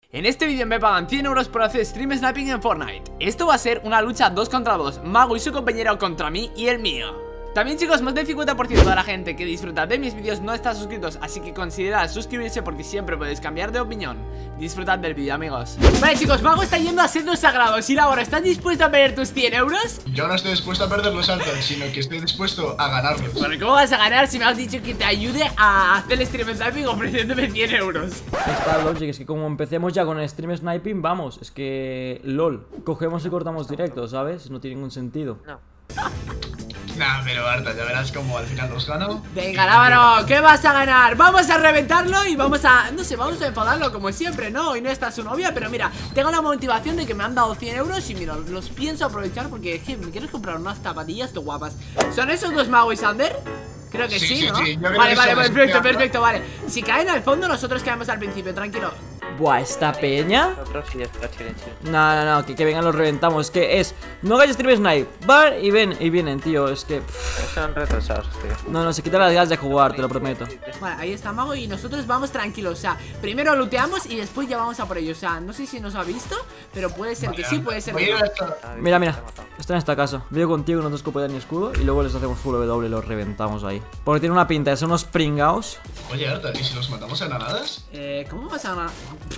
En este vídeo me pagan 100 euros por hacer stream sniping en Fortnite. Esto va a ser una lucha 2 contra 2, Mago y su compañero contra mí y el mío. También, chicos, más del 50% de la gente que disfruta de mis vídeos no está suscritos, así que considerad suscribirse porque siempre podéis cambiar de opinión. Disfrutad del vídeo, amigos. Vale, chicos, Mago está yendo a sendos sagrados. Y Laura, ¿estás dispuesto a perder tus 100 euros? Yo no estoy dispuesto a perder los altos, sino que estoy dispuesto a ganarlos. Bueno, ¿cómo vas a ganar si me has dicho que te ayude a hacer el stream sniping ofreciéndome 100 euros? Está Logic, es que como empecemos ya con el stream sniping, vamos, es que LOL, cogemos y cortamos directo, ¿sabes? No tiene ningún sentido. No. Nah, pero harta, ya verás cómo al final los gano. Venga, Lávaro, ¿qué vas a ganar? Vamos a reventarlo y vamos a, no sé, vamos a enfadarlo como siempre, ¿no? Hoy no está su novia, pero mira, tengo la motivación de que me han dado 100 euros y mira, los pienso aprovechar porque es que me quiero comprar unas zapatillas de guapas. ¿Son esos dos Mago y Sander? Creo que sí, ¿no? Vale, perfecto, vale. Si caen al fondo, nosotros caemos al principio, tranquilo. Buah, esta peña. Nosotros sí, está chill. No, que vengan los reventamos. Es que es, no hagáis stream snipe, van y vienen, tío. Es que están retrasados, tío. No, se quitan las ganas de jugar, te lo prometo. Vale, ahí está Mago y nosotros vamos tranquilos. O sea, primero looteamos y después ya vamos a por ellos. O sea, no sé si nos ha visto, pero puede ser que sí, puede ser que no. Mira, está en esta casa. Vivo contigo, no te escopo ni escudo. Y luego les hacemos full W y los reventamos ahí. Porque tiene una pinta de ser unos pringaos. Oye, Arta, ¿y si los matamos a granadas? ¿Cómo vas a ganar?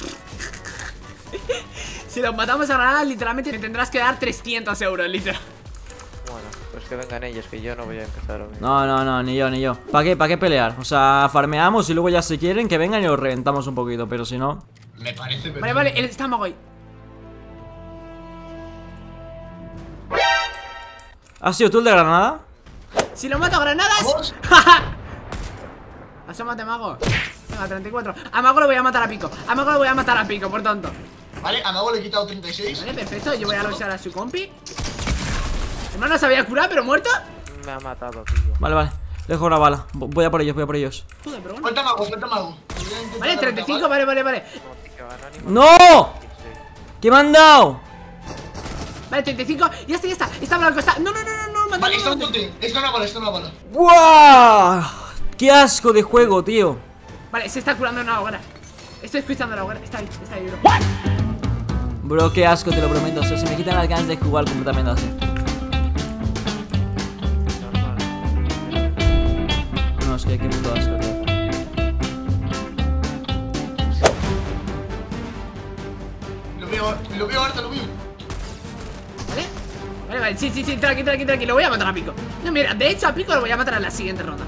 Si los matamos a granadas, literalmente me tendrás que dar 300 euros, literal. Bueno, pues que vengan ellos, que yo no voy a empezar hoy. No, ni yo. ¿Para qué pelear? O sea, farmeamos y luego ya si quieren que vengan y los reventamos un poquito. Pero si no... Me parece perfecto. Vale, él está Mago ahí. ¿Has sido tú el de granada? Si lo mato a granadas. Asómate, Mago. Venga, 34. A Mago lo voy a matar a pico. Por tonto. Vale, a Mago le he quitado 36. Vale, perfecto. Yo voy a luchar a su compi. Hermano, se había curado, pero muerto. Me ha matado, tío. Vale. Dejo una bala. Voy a por ellos. Joder, pero bueno. Falta Mago. Vale, 35, vale. ¡No! ¿Qué me han dado? Vale, 35. Ya está. Está blanco, está. No. Vale, está un bote. Está una bala. ¡Buah! ¡Qué asco de juego, tío! Vale, se está curando una hoguera. Estoy escuchando la hoguera. Está ahí, bro. Bro, qué asco, te lo prometo. O sea, se me quitan las ganas de jugar completamente así. No, es que qué puto asco, tío. Lo veo, Arta, lo veo. Vale, sí, tranqui, lo voy a matar a pico. No, mira, de hecho a pico lo voy a matar en la siguiente ronda.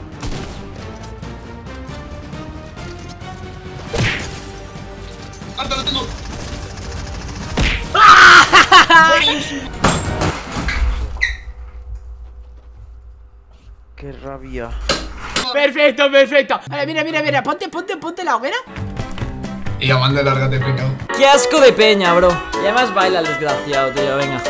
Arta, lo tengo. Qué rabia. Perfecto. Vale, mira, ponte la hoguera. Y a manda lárgate, pecado. ¡Qué asco de peña, bro! Y además baila el desgraciado, tío, venga.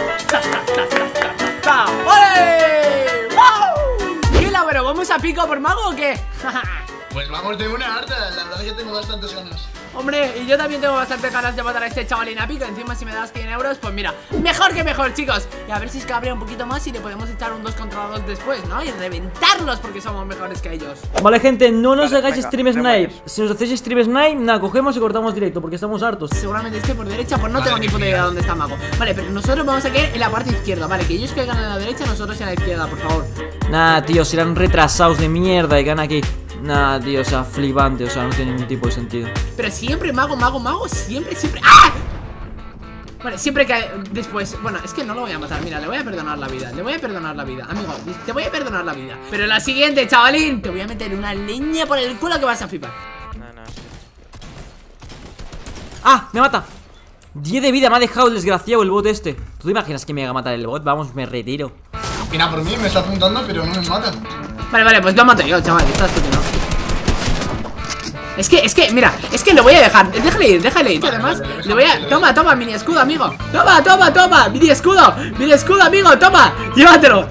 ¡Ole! ¡Wow! ¿Qué labero? ¿Vamos a pico por Mago o qué? Pues vamos de una, Arta. La verdad es que tengo bastantes ganas. Hombre, y yo también tengo bastante ganas de matar a este chavalín a pico. Encima si me das 100 euros, pues mira, mejor que mejor, chicos. Y a ver si es que abre un poquito más y le podemos echar un 2 contra 2 después, ¿no? Y reventarlos porque somos mejores que ellos. Vale, gente, no nos hagáis venga, stream snipe. Si nos hacéis stream snipe, nada, cogemos y cortamos directo porque estamos hartos. Seguramente esté por derecha, pues no tengo ni puta idea de dónde está Mago. Vale, pero nosotros vamos a caer en la parte izquierda. Vale, que ellos caigan a la derecha, nosotros en la izquierda, por favor. Nah, tío, serán retrasados de mierda y ganan aquí. Nah, tío, o sea, flipante, o sea, no tiene ningún tipo de sentido. Pero siempre Mago, siempre. ¡Ah! Vale, siempre cae después. Bueno, es que no lo voy a matar, mira, le voy a perdonar la vida. Amigo, te voy a perdonar la vida. Pero la siguiente, chavalín, te voy a meter una leña por el culo que vas a flipar. No. ¡Ah! ¡Me mata! 10 de vida me ha dejado el desgraciado el bot este. ¿Tú te imaginas que me va a matar el bot? Vamos, me retiro. Mira, por mí me está apuntando, pero no me mata. Vale, pues lo mato yo, chaval, estás tú, ¿no? Es que, mira, es que lo voy a dejar. Déjale ir. Además, le voy a... Toma, mini escudo, amigo. Toma, mini escudo, amigo, toma. Llévatelo.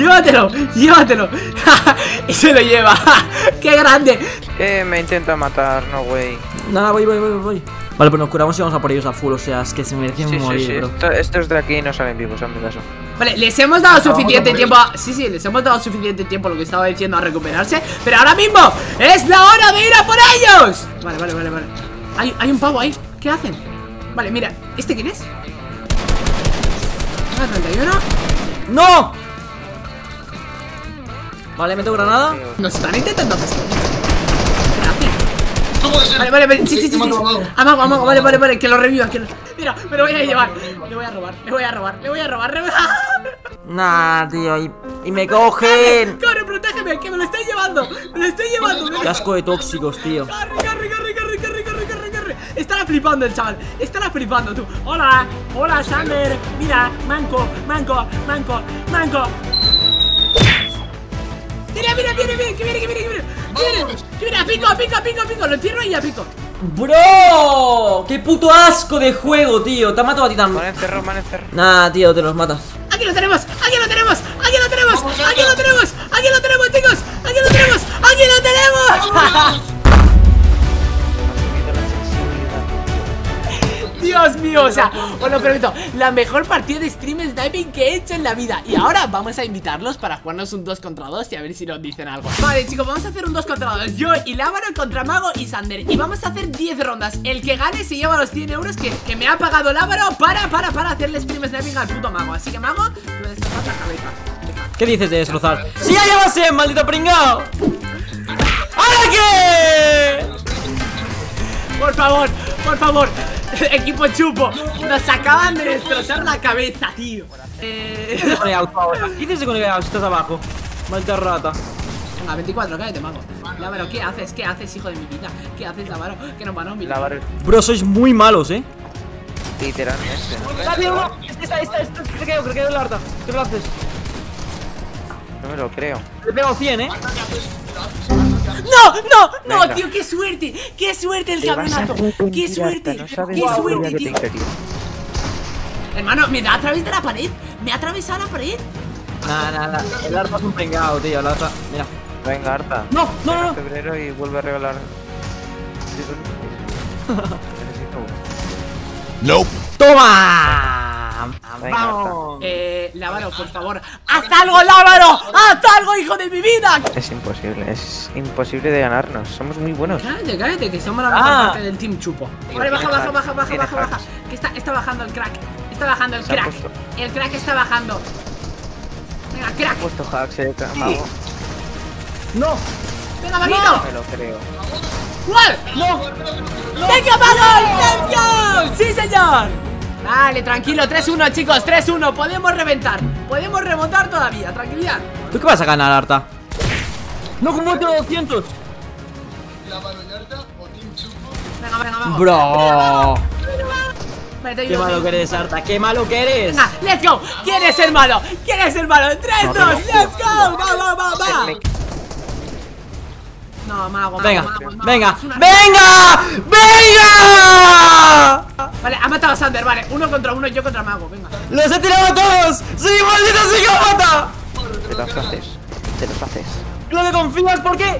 Y se lo lleva. ¡Qué grande! Me intenta matar, no, güey. Nada, voy. Vale, pues nos curamos y vamos a por ellos a full. O sea, es que se merecen morir, bro. Estos de aquí no salen vivos, hazme caso. Vale, les hemos dado suficiente tiempo Sí, les hemos dado suficiente tiempo, lo que estaba diciendo, a recuperarse. Pero ahora mismo es la hora de ir a por ellos. Vale. Hay un pavo ahí, ¿qué hacen? Vale, mira, ¿este quién es? 31. ¡No! Vale, meto granada. Nos están intentando pescar. Gracias. No puede ser. Vale, sí. Te mato, mago. Amago, vale, que lo revivan. Mira, me lo voy a llevar. Le voy a robar. Nah, tío, y me cogen. Corre, protégeme, que me lo estoy llevando. Qué asco de tóxicos, tío. Corre. Estará flipando el chaval. Estará flipando tú. Hola, Sander. Mira, manco. Mira, que viene. Que viene, a pico. Lo tiro y a pico. Bro, qué puto asco de juego, tío. Te ha matado a ti también. Man encerró. Nah, tío, te los matas. Aquí lo tenemos, chicos. Aquí lo tenemos. Dios mío, o sea, os lo permito, la mejor partida de stream sniping que he hecho en la vida. Y ahora vamos a invitarlos para jugarnos un 2 contra 2 y a ver si nos dicen algo. Vale, chicos, vamos a hacer un 2 contra 2. Yo y Lávaro contra Mago y Sander. Y vamos a hacer 10 rondas. El que gane se lleva los 100 euros que me ha pagado Lávaro para hacerle stream sniping al puto Mago. Así que Mago, tú destrozas la cabeza. ¿Qué dices de destrozar? ¡Sí, ya va a ser, maldito pringao! ¿Ahora qué? Por favor. Equipo chupo, nos acaban de destrozar la cabeza, tío. ¿Qué dices con el out si estás abajo? Maldita rata. Venga, 24, cállate, Mago. Lávaro, ¿qué haces, hijo de mi vida? ¿Qué haces, Lávaro? Que nos van a humillar. Lávaro, Bro, sois muy malos, literalmente. Rápido, creo que es la harta. ¿Qué lo haces? No me lo creo. Le he pegado 100, No, Venga. tío, qué suerte el cabronazo. Qué suerte. Tío. Hermano, me da a través de la pared. Me ha atravesado la pared. Nah. El harta es un pringao, tío. El harta, mira. Venga, harta. No. En febrero y vuelve a regalar. Necesito uno. ¡Toma! Venga, ¡Vamos! Lávaro, por favor. ¡Haz algo, Lávaro! ¡Haz algo, hijo de mi vida! Es imposible de ganarnos. Somos muy buenos. Cállate, que somos la mejor parte del team chupo. Vale, baja. Que está bajando el crack. Se ha puesto. El crack está bajando. Venga, crack. He puesto hacks, Mago. ¡No! Venga, Maguito. No me lo creo. ¿Cuál? ¡No! ¡Venga, Mago! ¡Let's go! ¡Sí, señor! Vale, tranquilo, 3-1, chicos, 3-1. Podemos reventar. Podemos remontar todavía, tranquilidad. ¿Tú qué vas a ganar, Arta? ¡No, como otro 200! Venga, vamos. Bro, Vale, qué malo que eres, Arta, qué malo que eres. Venga, let's go. ¿Quieres ser malo? 3, 2, let's go. Va. No, Mago. Venga. Es una- Vale, ha matado a Sander, vale. 1 contra 1, yo contra Mago, venga. ¡Los he tirado a todos! ¡Sí, maldita psicópata! Te los haces. ¡No me confías! ¿Por qué?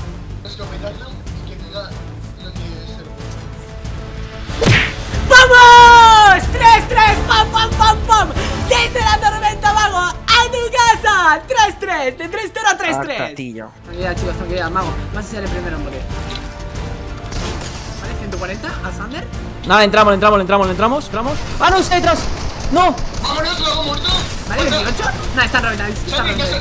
¡Vamos! 3-3, pam. Desde la tormenta, Mago, a tu casa. 3-3, de 3-0 a 3-3. Harta, tío. Tranquilidad, chicos, tranquilidad, Mago. Vas a ser el primero en morir. Vale, 140 a Sander. Nada, entramos. ¡Ah, no, está detrás! ¡No! ¡Vámonos, luego muerto! Vale, 28. No, están reventados.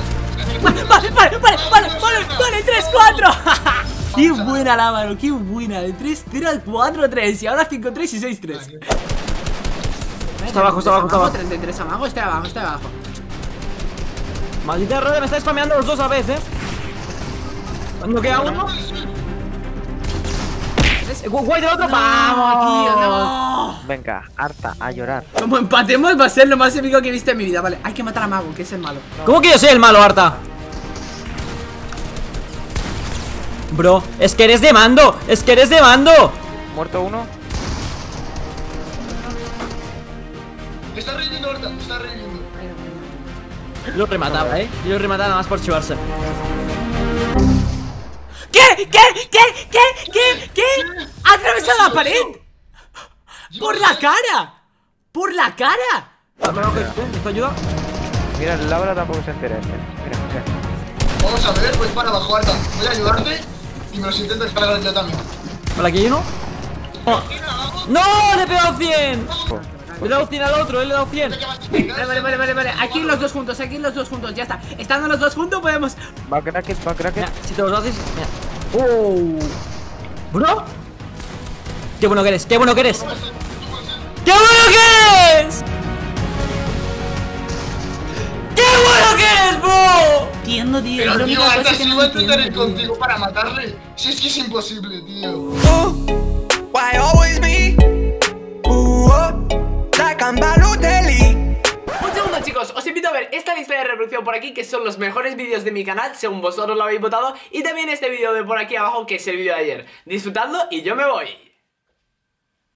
Vale, 3-4. Qué buena, Lávaro, qué buena. De 3-0 a 4-3 y ahora 5-3 y 6-3. Está abajo. 33 a Mago, está abajo. Maldita rueda, me está spameando los dos a veces, ¿Cuándo queda uno? ¡Guay del otro! ¡Vamos, tío, no! Venga, harta, a llorar. Como empatemos va a ser lo más épico que he visto en mi vida. Vale, hay que matar a Mago, que es el malo. ¿Cómo que yo soy el malo, Arta? Bro, es que eres de mando. Muerto uno. Está reviviendo ahorita, está reviviendo. Lo remataba, Yo lo remataba nada más por chivarse. ¿Qué? ¿Ha atravesado la pared? ¡Por la cara! ¿Esto ayuda? Mira, el Lávaro tampoco se entera este. Mira. Vamos a ver, voy para abajo, Arta. Voy a ayudarte y me los intento cargar yo también. Vale, aquí hay uno. Mira, abajo, ¡No! ¡Le he pegado 100! Le he dado 100 al otro, él le he dado 100. Vale. Aquí los dos juntos, ya está. Estando los dos juntos podemos... Va Kraken. Mira, si te los haces... Mira. ¡Oh! ¿Bro? ¡Qué bueno que eres! ¡Qué bueno que eres! ¡Qué bueno que eres! ¡Qué bueno que eres, bro! Entiendo, tío. Pero es la tío, única Arta, cosa que si no voy a entiendo, intentar ir tío. contigo para matarle. Si es que es imposible, tío. Why always me? Like I'm Balotelli. Un segundo, chicos, os invito a ver esta lista de reproducción por aquí, que son los mejores vídeos de mi canal según vosotros lo habéis votado, y también este vídeo de por aquí abajo, que es el vídeo de ayer. Disfrutadlo y yo me voy.